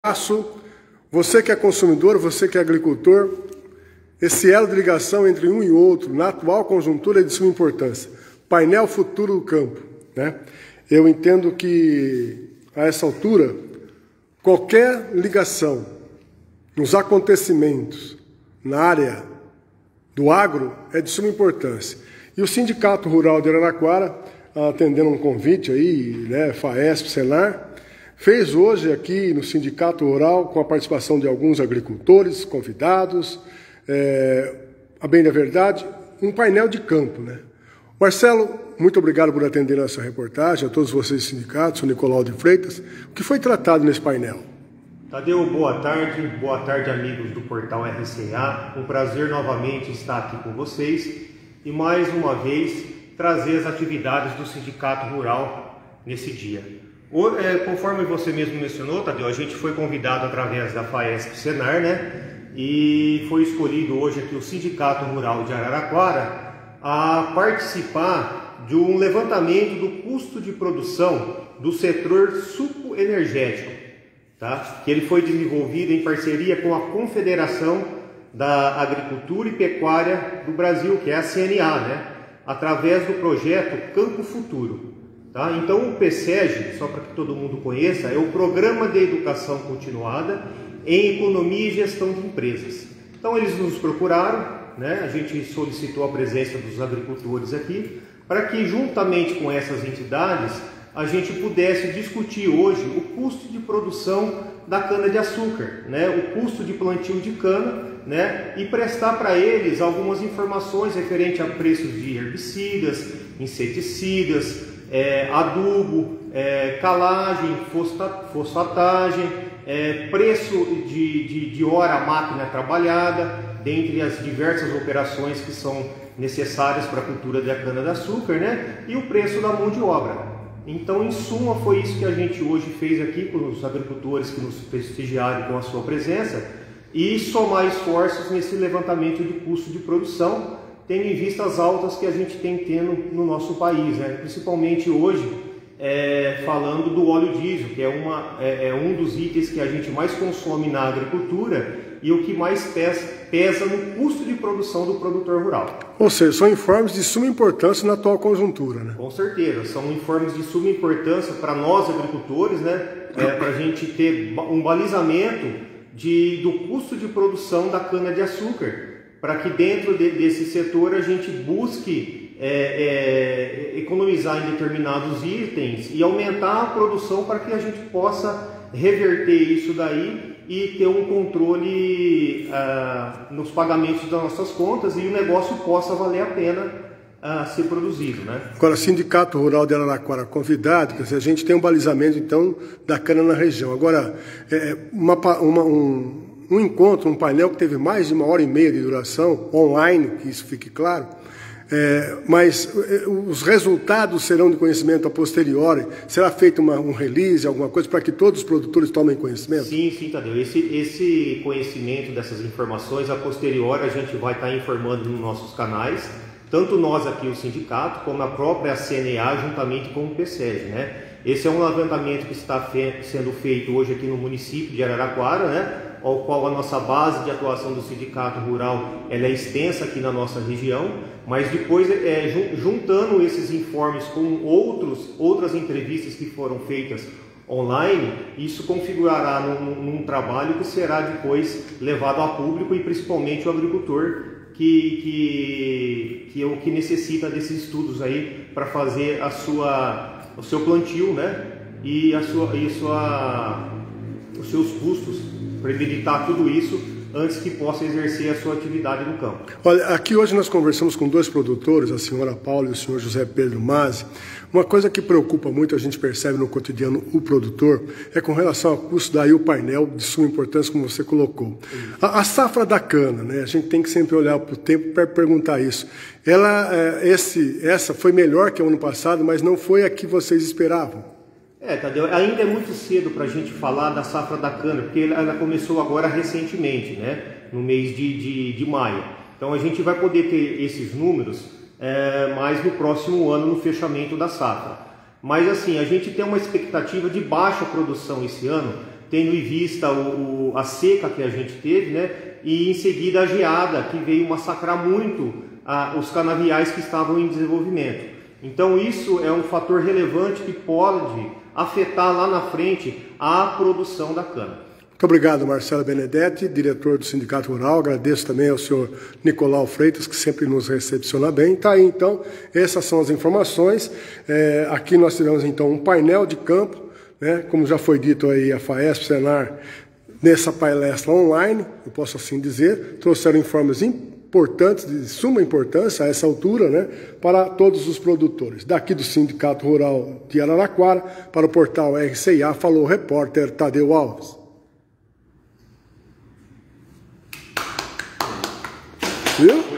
Você que é consumidor, você que é agricultor, esse elo de ligação entre um e outro, na atual conjuntura, é de suma importância. Painel Futuro do Campo, né? Eu entendo que, a essa altura, qualquer ligação nos acontecimentos na área do agro é de suma importância. E o Sindicato Rural de Araraquara, atendendo um convite aí, né, FAESP, Senar, fez hoje aqui no Sindicato Rural, com a participação de alguns agricultores, convidados, a bem da verdade, um painel de campo, né? Marcelo, muito obrigado por atender essa reportagem, a todos vocês do sindicato, sou Nicolau de Freitas. O que foi tratado nesse painel? Tadeu, boa tarde amigos do Portal RCA, um prazer novamente estar aqui com vocês e mais uma vez trazer as atividades do Sindicato Rural nesse dia. Conforme você mesmo mencionou, Tadeu, a gente foi convidado através da FAESP Senar, né? E foi escolhido hoje aqui o Sindicato Rural de Araraquara a participar de um levantamento do custo de produção do setor suco-energético, tá? Que ele foi desenvolvido em parceria com a Confederação da Agricultura e Pecuária do Brasil, que é a CNA, né? Através do projeto Campo Futuro. Tá? Então o PSEG, só para que todo mundo conheça, é o Programa de Educação Continuada em Economia e Gestão de Empresas. Então eles nos procuraram, né? A gente solicitou a presença dos agricultores aqui, para que juntamente com essas entidades a gente pudesse discutir hoje o custo de produção da cana-de-açúcar, né? O custo de plantio de cana, né? E prestar para eles algumas informações referente a preços de herbicidas, inseticidas, adubo, calagem, fosfatagem, preço de hora máquina trabalhada, dentre as diversas operações que são necessárias para a cultura da cana-de-açúcar, né? E o preço da mão de obra. Então, em suma, foi isso que a gente hoje fez aqui com os agricultores que nos prestigiaram com a sua presença e somar esforços nesse levantamento de custo de produção, tendo em vista as altas que a gente tem tendo no nosso país, né? Principalmente hoje, falando do óleo diesel, que é um dos itens que a gente mais consome na agricultura e o que mais pesa no custo de produção do produtor rural. Ou seja, são informes de suma importância na atual conjuntura, né? Com certeza, são informes de suma importância para nós agricultores, né? Para a gente ter um balizamento do custo de produção da cana-de-açúcar, para que dentro desse setor a gente busque economizar em determinados itens e aumentar a produção para que a gente possa reverter isso daí e ter um controle nos pagamentos das nossas contas e o negócio possa valer a pena ser produzido, né? Agora, Sindicato Rural de Araraquara convidado, quer dizer, a gente tem um balizamento então da cana na região. Agora, um encontro, um painel que teve mais de 1h30 de duração, online, que isso fique claro, mas os resultados serão de conhecimento a posteriori? Será feito um release, alguma coisa, para que todos os produtores tomem conhecimento? Sim, Tadeu. Esse conhecimento dessas informações, a posteriori, a gente vai estar informando nos nossos canais, tanto nós aqui, o sindicato, como a própria CNA, juntamente com o PSEG, né? Esse é um levantamento que está sendo feito hoje aqui no município de Araraquara, né? Ao qual a nossa base de atuação do Sindicato Rural ela é extensa aqui na nossa região, mas depois, juntando esses informes com outras entrevistas que foram feitas online, isso configurará num trabalho que será depois levado a público e principalmente o agricultor que é o que necessita desses estudos aí para fazer o seu plantio, né? E os seus custos, para ele editar tudo isso antes que possa exercer a sua atividade no campo. Olha, aqui hoje nós conversamos com dois produtores, a senhora Paula e o senhor José Pedro Mazzi. Uma coisa que preocupa muito, a gente percebe no cotidiano o produtor, é com relação ao custo, daí o painel de suma importância, como você colocou. A safra da cana, né? A gente tem que sempre olhar para o tempo para perguntar isso. Essa foi melhor que o ano passado, mas não foi a que vocês esperavam. Tadeu, ainda é muito cedo para a gente falar da safra da cana, porque ela começou agora recentemente, né? No mês de maio. Então a gente vai poder ter esses números mais no próximo ano, no fechamento da safra. Mas assim, a gente tem uma expectativa de baixa produção esse ano, tendo em vista a seca que a gente teve, né? E em seguida a geada, que veio massacrar muito os canaviais que estavam em desenvolvimento. Então isso é um fator relevante que pode afetar lá na frente a produção da cana. Muito obrigado, Marcelo Benedetti, diretor do Sindicato Rural. Agradeço também ao senhor Nicolau Freitas, que sempre nos recepciona bem. Está aí, então, essas são as informações. Aqui nós tivemos, então, um painel de campo, né? Como já foi dito aí, a FAESP, Senar, nessa palestra online, eu posso assim dizer, trouxeram informes importantes, de suma importância a essa altura, né, para todos os produtores. Daqui do Sindicato Rural de Araraquara, para o portal RCA, falou o repórter Tadeu Alves. Viu?